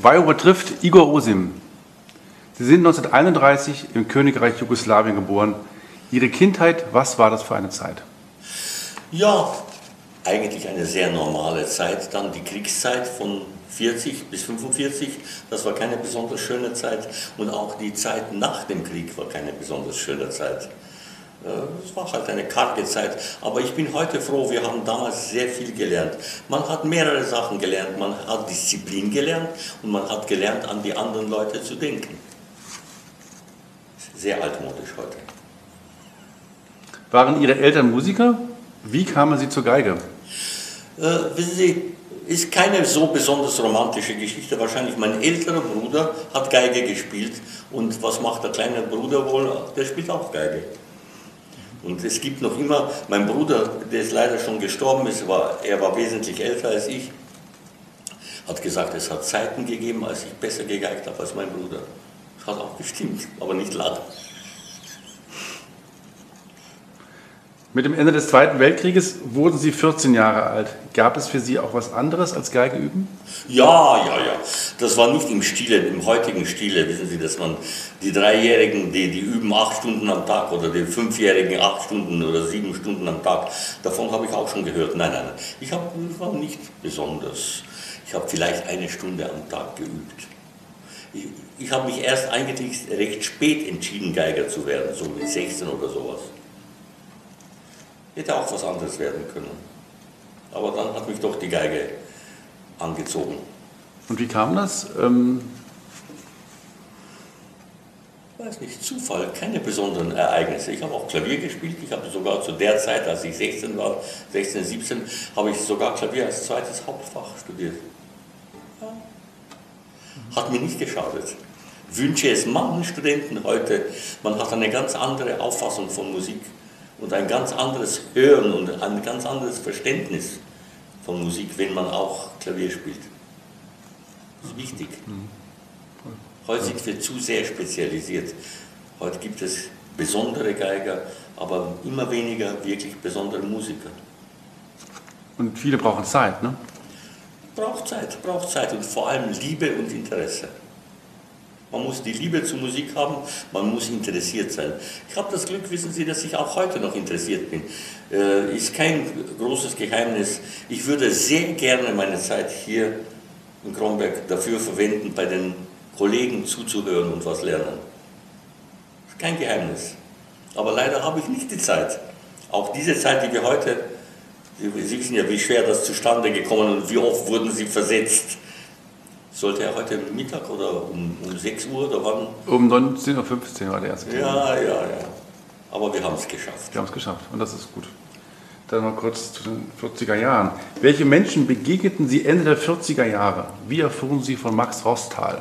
Vajova trifft Igor Osim. Sie sind 1931 im Königreich Jugoslawien geboren. Ihre Kindheit, was war das für eine Zeit? Ja, eigentlich eine sehr normale Zeit. Dann die Kriegszeit von 40 bis 45, das war keine besonders schöne Zeit. Und auch die Zeit nach dem Krieg war keine besonders schöne Zeit. Es war halt eine karge Zeit, aber ich bin heute froh, wir haben damals sehr viel gelernt. Man hat mehrere Sachen gelernt, man hat Disziplin gelernt und man hat gelernt, an die anderen Leute zu denken. Sehr altmodisch heute. Waren Ihre Eltern Musiker? Wie kamen Sie zur Geige? Wissen Sie, ist keine so besonders romantische Geschichte. Wahrscheinlich mein älterer Bruder hat Geige gespielt und was macht der kleine Bruder wohl? Der spielt auch Geige. Und es gibt noch immer, mein Bruder, der ist leider schon gestorben, er war wesentlich älter als ich, hat gesagt, es hat Zeiten gegeben, als ich besser gegeigt habe als mein Bruder. Das hat auch gestimmt, aber nicht lange. Mit dem Ende des Zweiten Weltkrieges wurden Sie 14 Jahre alt. Gab es für Sie auch was anderes als Geige üben? Ja. Das war nicht im heutigen Stile. Wissen Sie, dass man die Dreijährigen, die üben 8 Stunden am Tag oder die 5-Jährigen 8 Stunden oder 7 Stunden am Tag. Davon habe ich auch schon gehört. Nein. Ich war nicht besonders. Ich habe vielleicht 1 Stunde am Tag geübt. Ich habe mich erst eigentlich recht spät entschieden, Geiger zu werden, so mit 16 oder sowas. Hätte auch was anderes werden können. Aber dann hat mich doch die Geige angezogen. Und wie kam das? Ich weiß nicht, Zufall, keine besonderen Ereignisse. Ich habe auch Klavier gespielt. Ich habe sogar zu der Zeit, als ich 16 war, 16, 17, habe ich sogar Klavier als zweites Hauptfach studiert. Ja. Hat mir nicht geschadet. Wünsche es manchen Studenten heute, man hat eine ganz andere Auffassung von Musik. Und ein ganz anderes Hören und ein ganz anderes Verständnis von Musik, wenn man auch Klavier spielt. Das ist wichtig. Heute sind wir zu sehr spezialisiert. Heute gibt es besondere Geiger, aber immer weniger wirklich besondere Musiker. Und viele brauchen Zeit, ne? Braucht Zeit und vor allem Liebe und Interesse. Man muss die Liebe zur Musik haben, man muss interessiert sein. Ich habe das Glück, wissen Sie, dass ich auch heute noch interessiert bin. Ist kein großes Geheimnis. Ich würde sehr gerne meine Zeit hier in Kromberg dafür verwenden, bei den Kollegen zuzuhören und was lernen. Ist kein Geheimnis. Aber leider habe ich nicht die Zeit. Auch diese Zeit, die wir heute, Sie wissen ja, wie schwer das zustande gekommen und wie oft wurden Sie versetzt. Sollte er heute Mittag oder um 6 Uhr oder wann? Um 19.15 Uhr war der erste Termin. Ja. Aber wir haben es geschafft. Wir haben es geschafft und das ist gut. Dann mal kurz zu den 40er Jahren. Welche Menschen begegneten Sie Ende der 40er Jahre? Wie erfuhren Sie von Max Rostal?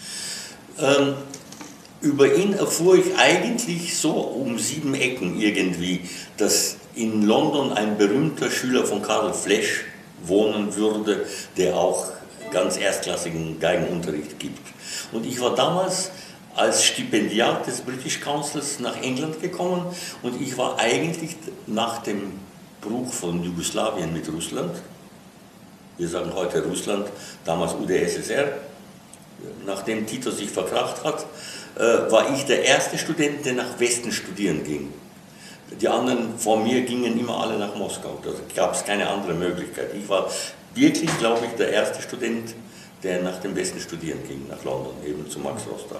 Über ihn erfuhr ich eigentlich so um 7 Ecken irgendwie, dass in London ein berühmter Schüler von Karl Flesch wohnen würde, der auch ganz erstklassigen Geigenunterricht gibt. Und ich war damals als Stipendiat des British Councils nach England gekommen und ich war eigentlich nach dem Bruch von Jugoslawien mit Russland, wir sagen heute Russland, damals UdSSR, nachdem Tito sich verkracht hat, war ich der erste Student, der nach Westen studieren ging. Die anderen vor mir gingen immer alle nach Moskau, da gab es keine andere Möglichkeit. Ich war wirklich, glaube ich, der erste Student, der nach dem Westen studieren ging, nach London, eben zu Max Rostal.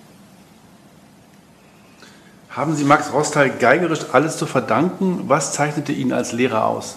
Haben Sie Max Rostal geigerisch alles zu verdanken? Was zeichnete ihn als Lehrer aus?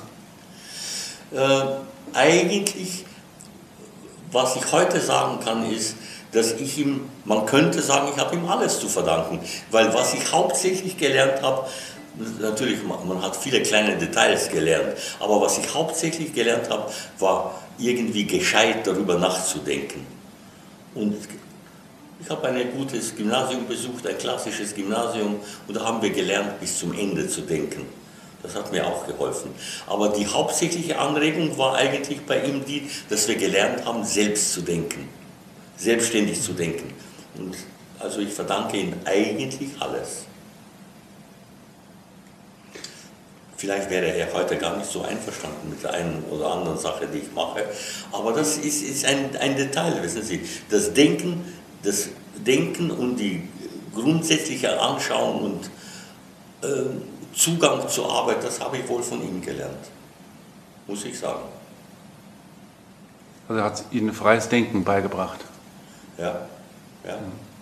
Eigentlich, was ich heute sagen kann, ist, dass ich ihm, man könnte sagen, ich habe ihm alles zu verdanken, weil was ich hauptsächlich gelernt habe, natürlich, man hat viele kleine Details gelernt, aber was ich hauptsächlich gelernt habe, war irgendwie gescheit darüber nachzudenken. Und ich habe ein gutes Gymnasium besucht, ein klassisches Gymnasium, und da haben wir gelernt, bis zum Ende zu denken. Das hat mir auch geholfen. Aber die hauptsächliche Anregung war eigentlich bei ihm die, dass wir gelernt haben, selbst zu denken, selbstständig zu denken. Und also ich verdanke ihm eigentlich alles. Vielleicht wäre er heute gar nicht so einverstanden mit der einen oder anderen Sache, die ich mache. Aber das ist ein Detail, wissen Sie. Das Denken und die grundsätzliche Anschauung und Zugang zur Arbeit, das habe ich wohl von ihm gelernt, muss ich sagen. Also er hat Ihnen freies Denken beigebracht. Ja, ja.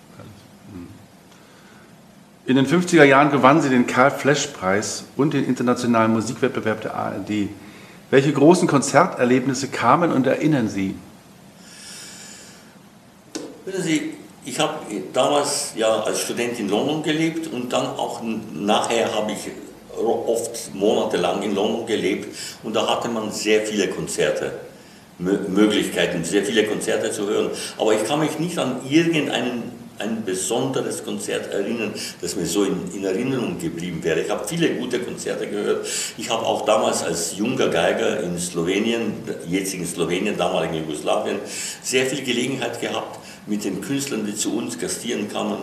In den 50er Jahren gewann sie den Karl-Flesch-Preis und den internationalen Musikwettbewerb der ARD. Welche großen Konzerterlebnisse kamen und erinnern Sie? Wissen Sie, ich habe damals ja als Student in London gelebt und dann auch nachher habe ich oft monatelang in London gelebt und da hatte man sehr viele Konzerte, Möglichkeiten, sehr viele Konzerte zu hören. Aber ich kann mich nicht an ein besonderes Konzert erinnern, das mir so in Erinnerung geblieben wäre. Ich habe viele gute Konzerte gehört. Ich habe auch damals als junger Geiger in Slowenien, jetzigen Slowenien, damaligen Jugoslawien, sehr viel Gelegenheit gehabt, mit den Künstlern, die zu uns gastieren kamen,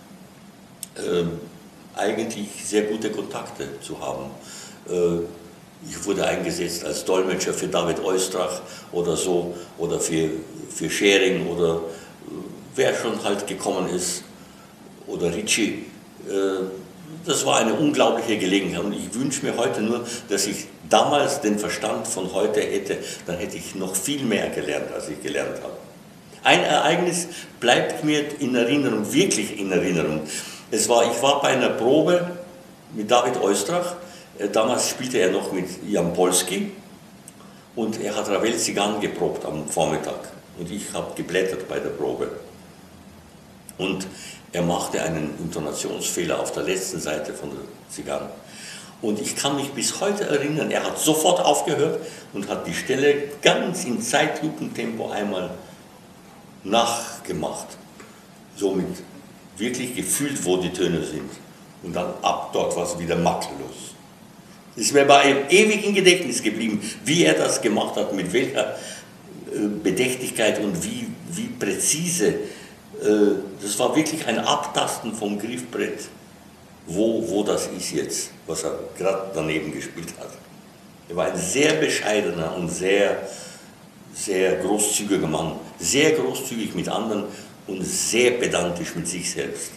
eigentlich sehr gute Kontakte zu haben. Ich wurde eingesetzt als Dolmetscher für David Oistrakh oder so, oder für Schering oder wer schon halt gekommen ist, oder Ritchie. Das war eine unglaubliche Gelegenheit und ich wünsche mir heute nur, dass ich damals den Verstand von heute hätte, dann hätte ich noch viel mehr gelernt, als ich gelernt habe. Ein Ereignis bleibt mir in Erinnerung, wirklich in Erinnerung. Ich war bei einer Probe mit David Oistrakh, damals spielte er noch mit Jan Polski und er hat Ravel Zigan geprobt am Vormittag und ich habe geblättert bei der Probe. Und er machte einen Intonationsfehler auf der letzten Seite von der Zigan. Und ich kann mich bis heute erinnern, er hat sofort aufgehört und hat die Stelle ganz in Zeitlupentempo einmal nachgemacht. Somit wirklich gefühlt, wo die Töne sind. Und dann ab dort war es wieder makellos. Es ist mir bei ihm ewig im Gedächtnis geblieben, wie er das gemacht hat, mit welcher Bedächtigkeit und wie präzise. Das war wirklich ein Abtasten vom Griffbrett, wo das ist jetzt, was er gerade daneben gespielt hat. Er war ein sehr bescheidener und sehr, sehr großzügiger Mann, sehr großzügig mit anderen und sehr pedantisch mit sich selbst.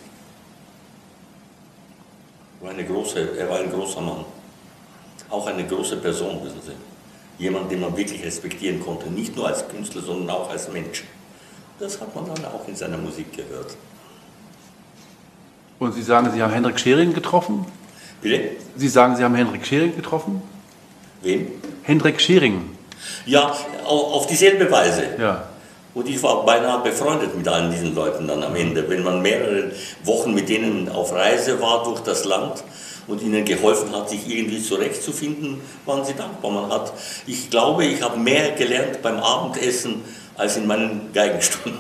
Er war ein großer Mann, auch eine große Person, wissen Sie. Jemand, den man wirklich respektieren konnte, nicht nur als Künstler, sondern auch als Mensch. Das hat man dann auch in seiner Musik gehört. Und Sie sagen, Sie haben Hendrik Schering getroffen? Bitte? Sie sagen, Sie haben Hendrik Schering getroffen? Wen? Hendrik Schering. Ja, auf dieselbe Weise. Ja. Und ich war beinahe befreundet mit allen diesen Leuten dann am Ende. Wenn man mehrere Wochen mit denen auf Reise war durch das Land und ihnen geholfen hat, sich irgendwie zurechtzufinden, waren sie dankbar. Ich glaube, ich habe mehr gelernt beim Abendessen als in meinen Geigenstunden.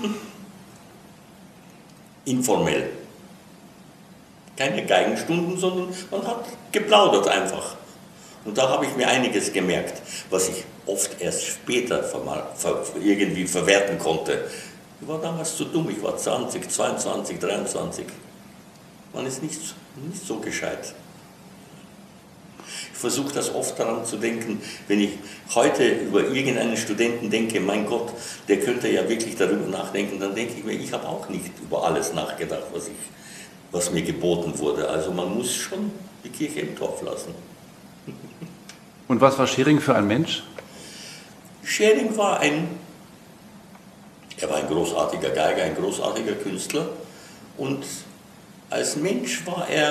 Informell. Keine Geigenstunden, sondern man hat geplaudert einfach. Und da habe ich mir einiges gemerkt, was ich oft erst später irgendwie verwerten konnte. Ich war damals zu dumm, ich war 20, 22, 23. Man ist nicht so gescheit. Ich versuche das oft daran zu denken, wenn ich heute über irgendeinen Studenten denke, mein Gott, der könnte ja wirklich darüber nachdenken, dann denke ich mir, ich habe auch nicht über alles nachgedacht, was mir geboten wurde. Also man muss schon die Kirche im Dorf lassen. Und was war Schering für ein Mensch? Schering war ein großartiger Geiger, ein großartiger Künstler und als Mensch war er,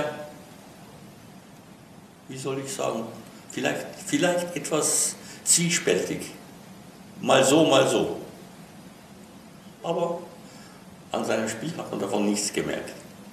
wie soll ich sagen, vielleicht etwas zwiespältig. Mal so, mal so. Aber an seinem Spiel hat man davon nichts gemerkt.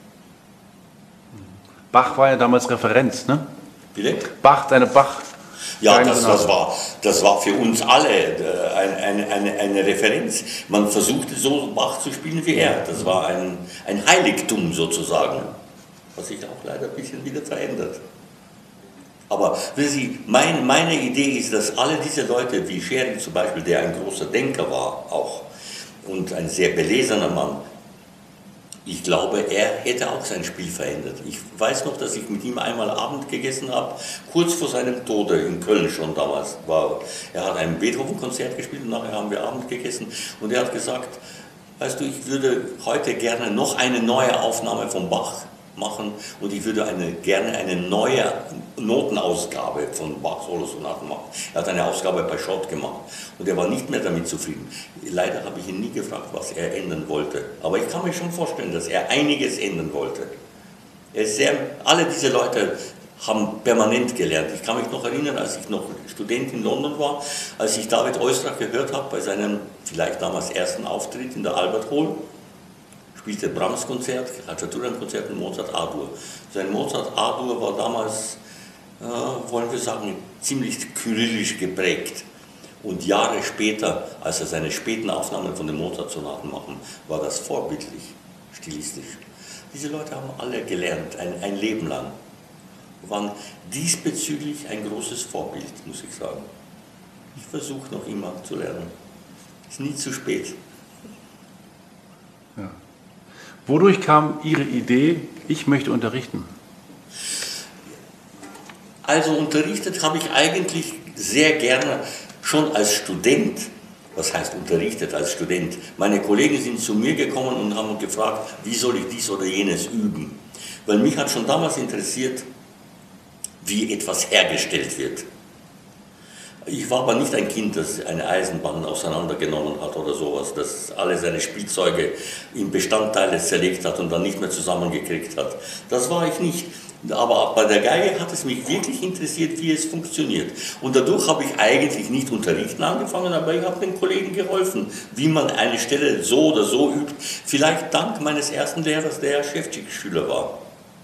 Bach war ja damals Referenz, ne? Bitte? Seine Bach. Ja, das war für uns alle eine Referenz. Man versuchte so Bach zu spielen wie er. Das war ein Heiligtum sozusagen, was sich auch leider ein bisschen wieder verändert. Aber wissen Sie, meine Idee ist, dass alle diese Leute, wie Schering zum Beispiel, der ein großer Denker war auch und ein sehr belesener Mann, Ich glaube, er hätte auch sein Spiel verändert. Ich weiß noch, dass ich mit ihm einmal Abend gegessen habe, kurz vor seinem Tode in Köln schon damals. Er hat ein Beethoven-Konzert gespielt und nachher haben wir Abend gegessen. Und er hat gesagt, weißt du, ich würde heute gerne noch eine neue Aufnahme von Bach machen und ich würde gerne eine neue Notenausgabe von Bach-Solosonaten machen. Er hat eine Ausgabe bei Schott gemacht und er war nicht mehr damit zufrieden. Leider habe ich ihn nie gefragt, was er ändern wollte. Aber ich kann mir schon vorstellen, dass er einiges ändern wollte. Alle diese Leute haben permanent gelernt. Ich kann mich noch erinnern, als ich noch Student in London war, als ich David Oistrakh gehört habe bei seinem vielleicht damals ersten Auftritt in der Albert Hall, spielte Brahms-Konzert, Khachaturian-Konzert und Mozart A-Dur. Sein Mozart A-Dur war damals, wollen wir sagen, ziemlich kyrillisch geprägt. Und Jahre später, als er seine späten Aufnahmen von den Mozart-Sonaten machen, war das vorbildlich, stilistisch. Diese Leute haben alle gelernt, ein Leben lang. Waren diesbezüglich ein großes Vorbild, muss ich sagen. Ich versuche noch immer zu lernen. Ist nie zu spät. Ja. Wodurch kam Ihre Idee, ich möchte unterrichten? Also unterrichtet habe ich eigentlich sehr gerne schon als Student. Was heißt unterrichtet als Student? Meine Kollegen sind zu mir gekommen und haben gefragt, wie soll ich dies oder jenes üben? Weil mich hat schon damals interessiert, wie etwas hergestellt wird. Ich war aber nicht ein Kind, das eine Eisenbahn auseinandergenommen hat oder sowas, das alle seine Spielzeuge in Bestandteile zerlegt hat und dann nicht mehr zusammengekriegt hat. Das war ich nicht. Aber bei der Geige hat es mich wirklich interessiert, wie es funktioniert. Und dadurch habe ich eigentlich nicht unterrichten angefangen, aber ich habe den Kollegen geholfen, wie man eine Stelle so oder so übt. Vielleicht dank meines ersten Lehrers, der Ševčík-Schüler war,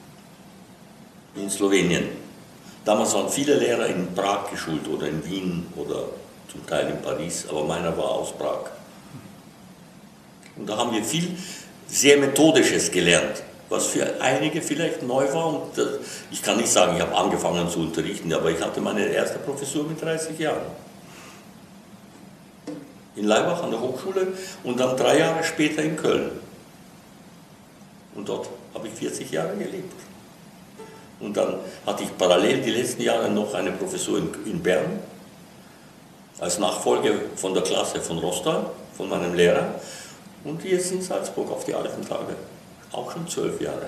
in Slowenien. Damals waren viele Lehrer in Prag geschult oder in Wien oder zum Teil in Paris, aber meiner war aus Prag. Und da haben wir viel sehr Methodisches gelernt, was für einige vielleicht neu war. Und ich kann nicht sagen, ich habe angefangen zu unterrichten, aber ich hatte meine erste Professur mit 30 Jahren. In Laibach an der Hochschule und dann 3 Jahre später in Köln. Und dort habe ich 40 Jahre gelebt. Und dann hatte ich parallel die letzten Jahre noch eine Professur in Bern als Nachfolger von der Klasse von Rostal, von meinem Lehrer. Und jetzt in Salzburg auf die alten Tage. Auch schon 12 Jahre.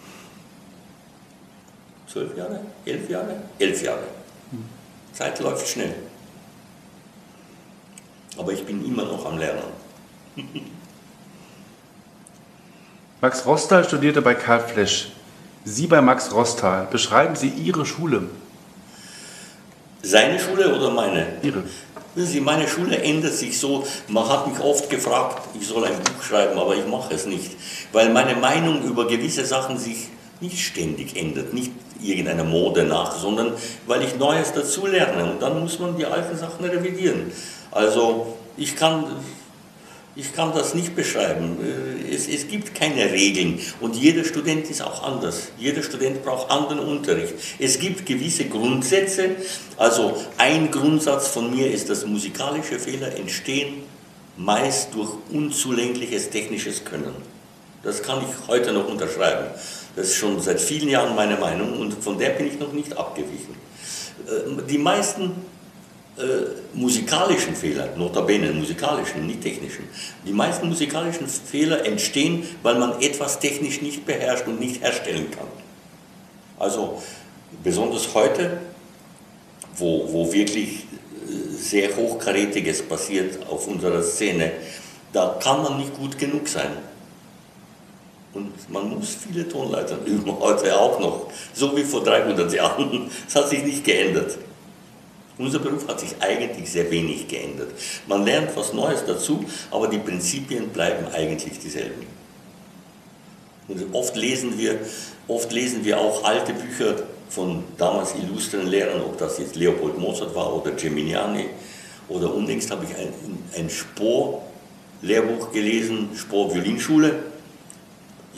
12 Jahre? 11 Jahre? 11 Jahre. Zeit läuft schnell. Aber ich bin immer noch am Lernen. Max Rostal studierte bei Karl Flesch. Sie bei Max Rostal. Beschreiben Sie Ihre Schule. Seine Schule oder meine? Ihre. Wissen Sie, meine Schule ändert sich so. Man hat mich oft gefragt, ich soll ein Buch schreiben, aber ich mache es nicht. Weil meine Meinung über gewisse Sachen sich nicht ständig ändert, nicht irgendeiner Mode nach, sondern weil ich Neues dazu lerne. Und dann muss man die alten Sachen revidieren. Also ich kann das nicht beschreiben. Es gibt keine Regeln und jeder Student ist auch anders. Jeder Student braucht anderen Unterricht. Es gibt gewisse Grundsätze. Also ein Grundsatz von mir ist, dass musikalische Fehler entstehen meist durch unzulängliches technisches Können. Das kann ich heute noch unterschreiben. Das ist schon seit vielen Jahren meine Meinung und von der bin ich noch nicht abgewichen. Die meisten musikalischen Fehler, notabene musikalischen, nicht technischen, die meisten musikalischen Fehler entstehen, weil man etwas technisch nicht beherrscht und nicht herstellen kann. Also besonders heute, wo wirklich sehr Hochkarätiges passiert auf unserer Szene, da kann man nicht gut genug sein. Und man muss viele Tonleitern üben, heute auch noch, so wie vor 300 Jahren. Es hat sich nicht geändert. Unser Beruf hat sich eigentlich sehr wenig geändert. Man lernt was Neues dazu, aber die Prinzipien bleiben eigentlich dieselben. Und oft lesen wir auch alte Bücher von damals illustren Lehrern, ob das jetzt Leopold Mozart war oder Geminiani. Oder unlängst habe ich ein Spohr-Lehrbuch gelesen, Spohr-Violinschule.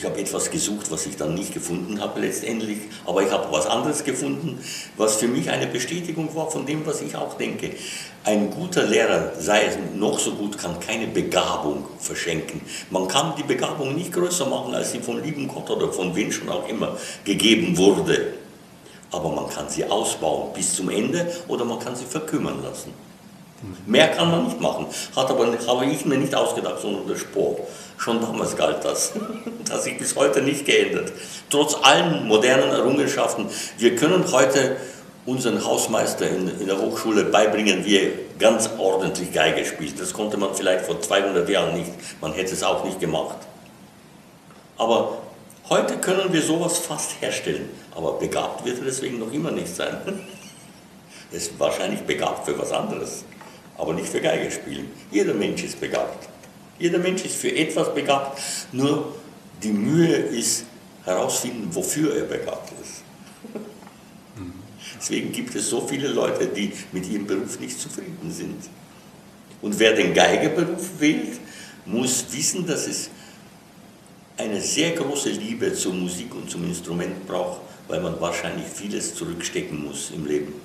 Ich habe etwas gesucht, was ich dann nicht gefunden habe letztendlich, aber ich habe was anderes gefunden, was für mich eine Bestätigung war von dem, was ich auch denke. Ein guter Lehrer, sei es noch so gut, kann keine Begabung verschenken. Man kann die Begabung nicht größer machen, als sie vom lieben Gott oder von wem schon auch immer gegeben wurde. Aber man kann sie ausbauen bis zum Ende oder man kann sie verkümmern lassen. Mehr kann man nicht machen. Habe ich mir nicht ausgedacht, sondern der Sport. Schon damals galt das. Das hat sich bis heute nicht geändert. Trotz allen modernen Errungenschaften. Wir können heute unseren Hausmeister in der Hochschule beibringen, wie er ganz ordentlich Geige spielt. Das konnte man vielleicht vor 200 Jahren nicht. Man hätte es auch nicht gemacht. Aber heute können wir sowas fast herstellen. Aber begabt wird er deswegen noch immer nicht sein. Er ist wahrscheinlich begabt für was anderes. Aber nicht für Geige spielen. Jeder Mensch ist begabt. Jeder Mensch ist für etwas begabt. Nur die Mühe ist herausfinden, wofür er begabt ist. Deswegen gibt es so viele Leute, die mit ihrem Beruf nicht zufrieden sind. Und wer den Geigerberuf wählt, muss wissen, dass es eine sehr große Liebe zur Musik und zum Instrument braucht, weil man wahrscheinlich vieles zurückstecken muss im Leben,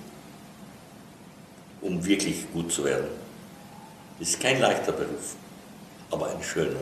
um wirklich gut zu werden. Es ist kein leichter Beruf, aber ein schöner.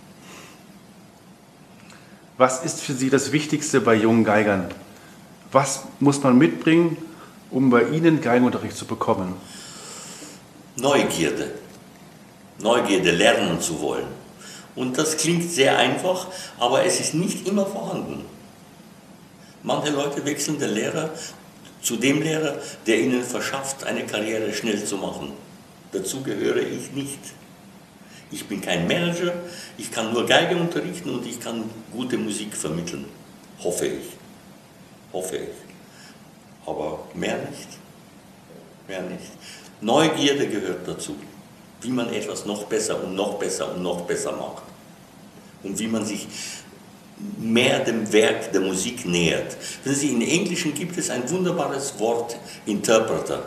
Was ist für Sie das Wichtigste bei jungen Geigern? Was muss man mitbringen, um bei Ihnen Geigenunterricht zu bekommen? Neugierde. Neugierde, lernen zu wollen. Und das klingt sehr einfach, aber es ist nicht immer vorhanden. Manche Leute wechseln den Lehrer zu dem Lehrer, der ihnen verschafft, eine Karriere schnell zu machen. Dazu gehöre ich nicht. Ich bin kein Manager, ich kann nur Geige unterrichten und ich kann gute Musik vermitteln. Hoffe ich. Hoffe ich. Aber mehr nicht. Mehr nicht. Neugierde gehört dazu. Wie man etwas noch besser und noch besser und noch besser macht. Und wie man sich mehr dem Werk der Musik nähert. Wissen Sie, im Englischen gibt es ein wunderbares Wort, Interpreter.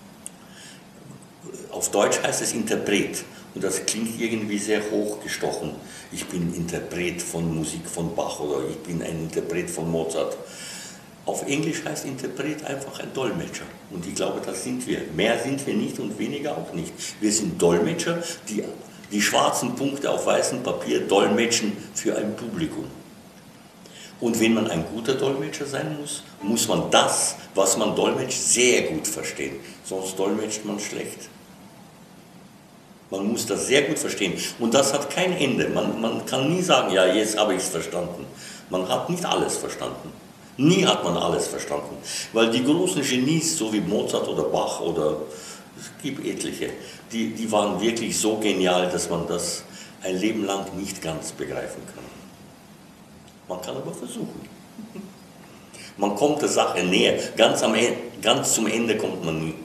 Auf Deutsch heißt es Interpret. Und das klingt irgendwie sehr hochgestochen. Ich bin Interpret von Musik von Bach oder ich bin ein Interpret von Mozart. Auf Englisch heißt Interpret einfach ein Dolmetscher. Und ich glaube, das sind wir. Mehr sind wir nicht und weniger auch nicht. Wir sind Dolmetscher, die die schwarzen Punkte auf weißem Papier dolmetschen für ein Publikum. Und wenn man ein guter Dolmetscher sein muss, muss man das, was man dolmetscht, sehr gut verstehen. Sonst dolmetscht man schlecht. Man muss das sehr gut verstehen. Und das hat kein Ende. Man kann nie sagen, ja, jetzt habe ich es verstanden. Man hat nicht alles verstanden. Nie hat man alles verstanden. Weil die großen Genies, so wie Mozart oder Bach oder es gibt etliche, die waren wirklich so genial, dass man das ein Leben lang nicht ganz begreifen kann. Man kann aber versuchen. Man kommt der Sache näher. Ganz zum Ende kommt man nie.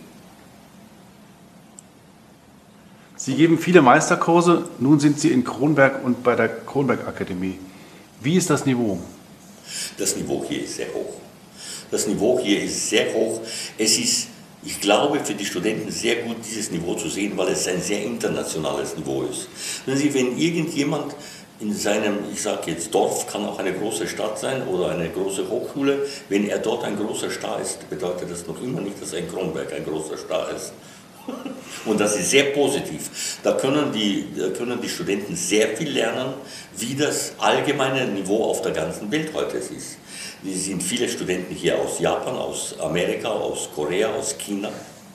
Sie geben viele Meisterkurse, nun sind Sie in Kronberg und bei der Kronberg Akademie. Wie ist das Niveau? Das Niveau hier ist sehr hoch. Das Niveau hier ist sehr hoch. Es ist, ich glaube, für die Studenten sehr gut, dieses Niveau zu sehen, weil es ein sehr internationales Niveau ist. Wenn irgendjemand in seinem, ich sage jetzt Dorf, kann auch eine große Stadt sein oder eine große Hochschule, wenn er dort ein großer Star ist, bedeutet das noch immer nicht, dass ein Kronberg ein großer Star ist. Und das ist sehr positiv. Da können die Studenten sehr viel lernen, wie das allgemeine Niveau auf der ganzen Welt heute ist. Es sind viele Studenten hier aus Japan, aus Amerika, aus Korea, aus China.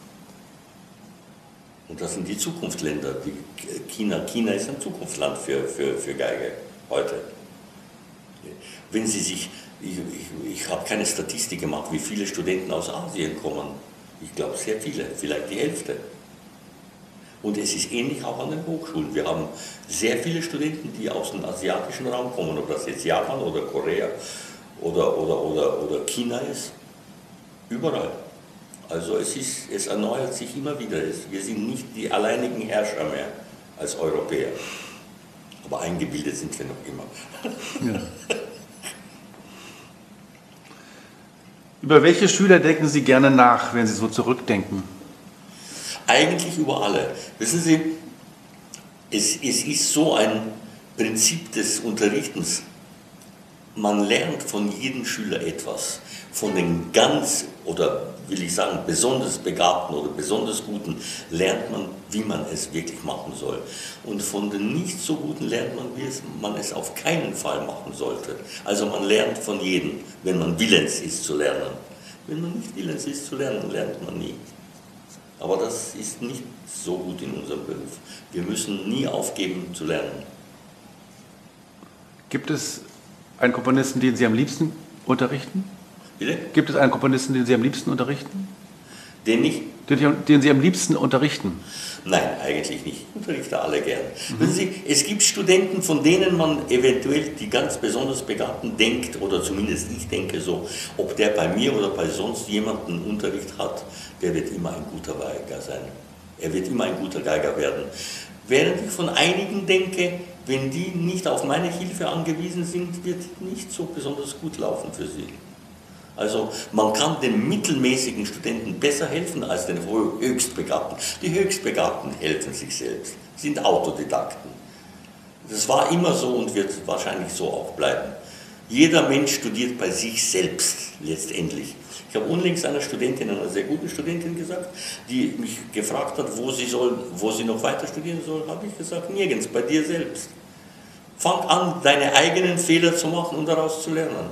Und das sind die Zukunftsländer. China ist ein Zukunftsland für Geige heute. Wenn Sie sich, ich habe keine Statistik gemacht, wie viele Studenten aus Asien kommen. Ich glaube sehr viele, vielleicht die Hälfte. Und es ist ähnlich auch an den Hochschulen. Wir haben sehr viele Studenten, die aus dem asiatischen Raum kommen, ob das jetzt Japan oder Korea oder China ist. Überall. Also es erneuert sich immer wieder. Wir sind nicht die alleinigen Herrscher mehr als Europäer. Aber eingebildet sind wir noch immer. Ja. Über welche Schüler denken Sie gerne nach, wenn Sie so zurückdenken? Eigentlich über alle. Wissen Sie, es ist so ein Prinzip des Unterrichtens. man lernt von jedem Schüler etwas. Von den ganz, oder will ich sagen, besonders Begabten oder besonders Guten lernt man, wie man es wirklich machen soll. Und von den nicht so Guten lernt man, wie man es auf keinen Fall machen sollte. Also man lernt von jedem, wenn man willens ist zu lernen. Wenn man nicht willens ist zu lernen, lernt man nie. Aber das ist nicht so gut in unserem Beruf. Wir müssen nie aufgeben zu lernen. Gibt es einen Komponisten, den Sie am liebsten unterrichten? Bitte? Gibt es einen Komponisten, den Sie am liebsten unterrichten? Den nicht? Den Sie am liebsten unterrichten? Nein, eigentlich nicht. Ich unterrichte alle gern. Wissen Sie, es gibt Studenten, von denen man eventuell die ganz besonders Begabten denkt, oder zumindest ich denke so, ob der bei mir oder bei sonst jemandem Unterricht hat, der wird immer ein guter Geiger sein. Er wird immer ein guter Geiger werden. Während ich von einigen denke, wenn die nicht auf meine Hilfe angewiesen sind, wird nicht so besonders gut laufen für sie. Also man kann den mittelmäßigen Studenten besser helfen als den Höchstbegabten. Die Höchstbegabten helfen sich selbst, sind Autodidakten. Das war immer so und wird wahrscheinlich so auch bleiben. Jeder Mensch studiert bei sich selbst letztendlich. Ich habe unlängst einer Studentin, einer sehr guten Studentin gesagt, die mich gefragt hat, wo sie noch weiter studieren soll, habe ich gesagt, nirgends, bei dir selbst. Fang an, deine eigenen Fehler zu machen und daraus zu lernen.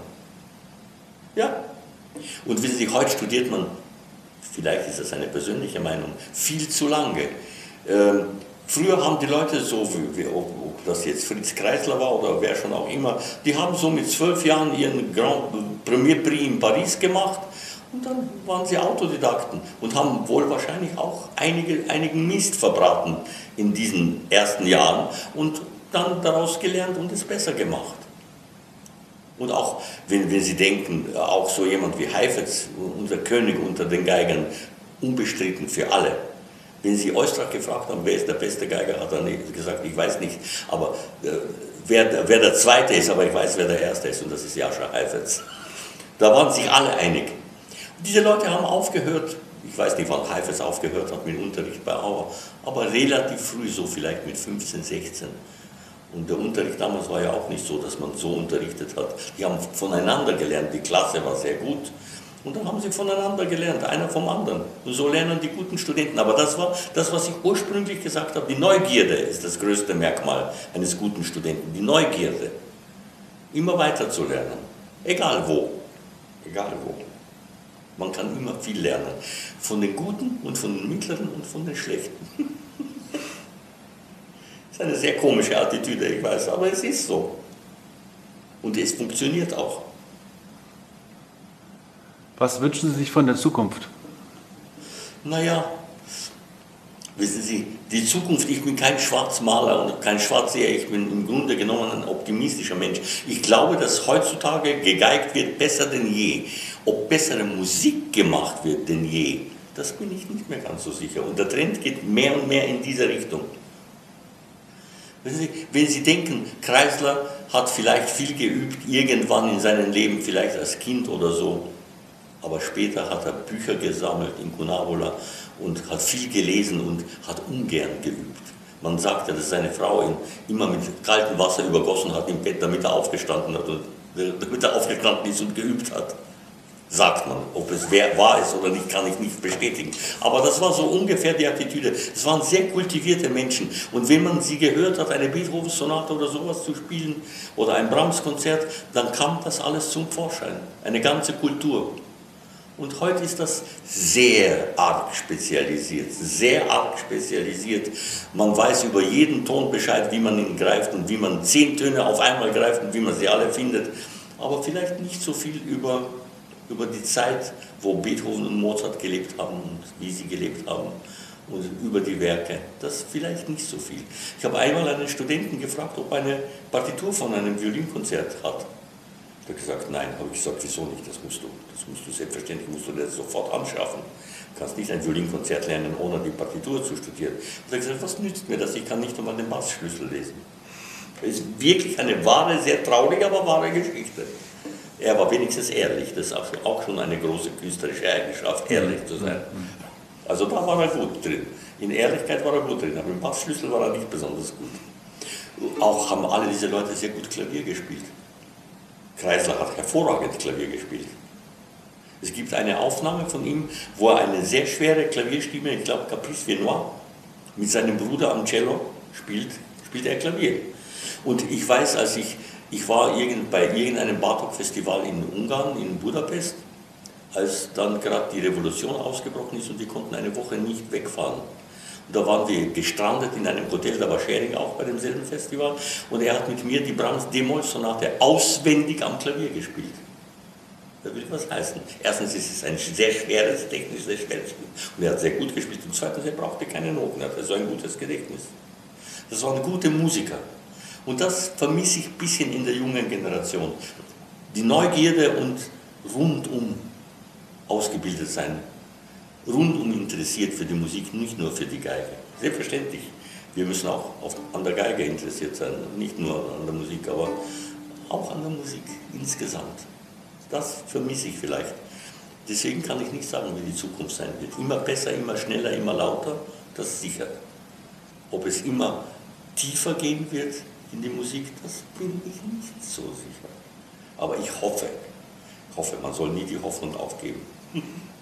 Ja. Und wissen Sie, heute studiert man, vielleicht ist das eine persönliche Meinung, viel zu lange. Früher haben die Leute so, ob das jetzt Fritz Kreisler war oder wer schon auch immer, die haben so mit 12 Jahren ihren Grand Premier Prix in Paris gemacht und dann waren sie Autodidakten und haben wohl wahrscheinlich auch einigen Mist verbraten in diesen ersten Jahren und dann daraus gelernt und es besser gemacht. Und auch, wenn Sie denken, auch so jemand wie Heifetz, unser König unter den Geigern, unbestritten für alle. Wenn Sie Oistrakh gefragt haben, wer ist der beste Geiger, hat er gesagt, ich weiß nicht, aber wer der Zweite ist, aber ich weiß, wer der Erste ist, und das ist Jascha Heifetz. Da waren sich alle einig. Und diese Leute haben aufgehört, ich weiß nicht, wann Heifetz aufgehört hat mit Unterricht bei Auer, aber relativ früh, so vielleicht mit 15, 16. Und der Unterricht damals war ja auch nicht so, dass man so unterrichtet hat. Die haben voneinander gelernt, die Klasse war sehr gut. Und dann haben sie voneinander gelernt, einer vom anderen. Und so lernen die guten Studenten. Aber das war das, was ich ursprünglich gesagt habe. Die Neugierde ist das größte Merkmal eines guten Studenten. Die Neugierde. Immer weiter zu lernen. Egal wo. Egal wo. Man kann immer viel lernen. Von den Guten und von den Mittleren und von den Schlechten. Das ist eine sehr komische Attitüde, ich weiß, aber es ist so. Und es funktioniert auch. Was wünschen Sie sich von der Zukunft? Naja, wissen Sie, die Zukunft, ich bin kein Schwarzmaler und kein Schwarzseher, ich bin im Grunde genommen ein optimistischer Mensch. Ich glaube, dass heutzutage gegeigt wird besser denn je. Ob bessere Musik gemacht wird denn je, das bin ich nicht mehr ganz so sicher. Und der Trend geht mehr und mehr in diese Richtung. Wenn Sie denken, Kreisler hat vielleicht viel geübt, irgendwann in seinem Leben, vielleicht als Kind oder so, aber später hat er Bücher gesammelt in Cunnavaula und hat viel gelesen und hat ungern geübt. Man sagt ja, dass seine Frau ihn immer mit kaltem Wasser übergossen hat im Bett, damit er aufgestanden hat und damit er aufgestanden ist und geübt hat. Sagt man. Ob es wahr ist oder nicht, kann ich nicht bestätigen. Aber das war so ungefähr die Attitüde. Es waren sehr kultivierte Menschen. Und wenn man sie gehört hat, eine Beethoven-Sonate oder sowas zu spielen oder ein Brahms-Konzert, dann kam das alles zum Vorschein. Eine ganze Kultur. Und heute ist das sehr arg spezialisiert. Sehr arg spezialisiert. Man weiß über jeden Ton Bescheid, wie man ihn greift und wie man 10 Töne auf einmal greift und wie man sie alle findet. Aber vielleicht nicht so viel über die Zeit, wo Beethoven und Mozart gelebt haben und wie sie gelebt haben und über die Werke. Das vielleicht nicht so viel. Ich habe einmal einen Studenten gefragt, ob er eine Partitur von einem Violinkonzert hat. Er hat gesagt, nein. Habe ich gesagt, wieso nicht? Das musst du selbstverständlich, musst du das sofort anschaffen. Du kannst nicht ein Violinkonzert lernen, ohne die Partitur zu studieren. Er hat gesagt, was nützt mir das? Ich kann nicht einmal den Bassschlüssel lesen. Das ist wirklich eine wahre, sehr traurige, aber wahre Geschichte. Er war wenigstens ehrlich, das ist auch schon eine große künstlerische Eigenschaft, ehrlich zu sein. Also da war er gut drin. In Ehrlichkeit war er gut drin, aber im Bassschlüssel war er nicht besonders gut. Auch haben alle diese Leute sehr gut Klavier gespielt. Kreisler hat hervorragend Klavier gespielt. Es gibt eine Aufnahme von ihm, wo er eine sehr schwere Klavierstimme, ich glaube Caprice Viennois, mit seinem Bruder am Cello spielt er Klavier. Und ich weiß, ich war bei irgendeinem Bartók-Festival in Ungarn, in Budapest, als dann gerade die Revolution ausgebrochen ist und die konnten eine Woche nicht wegfahren. Und da waren wir gestrandet in einem Hotel, da war Schering auch bei demselben Festival, und er hat mit mir die Brahms D-Moll-Sonate auswendig am Klavier gespielt. Das will was heißen. Erstens ist es ein sehr schweres, technisch sehr schweres Spiel, und er hat sehr gut gespielt, und zweitens, er brauchte keine Noten, er hatte so ein gutes Gedächtnis. Das waren gute Musiker. Und das vermisse ich ein bisschen in der jungen Generation. Die Neugierde und rundum ausgebildet sein, rundum interessiert für die Musik, nicht nur für die Geige. Selbstverständlich, wir müssen auch an der Geige interessiert sein, nicht nur an der Musik, aber auch an der Musik insgesamt. Das vermisse ich vielleicht. Deswegen kann ich nicht sagen, wie die Zukunft sein wird. Immer besser, immer schneller, immer lauter, das ist sicher. Ob es immer tiefer gehen wird in die Musik, das bin ich nicht so sicher. Aber ich hoffe, man soll nie die Hoffnung aufgeben.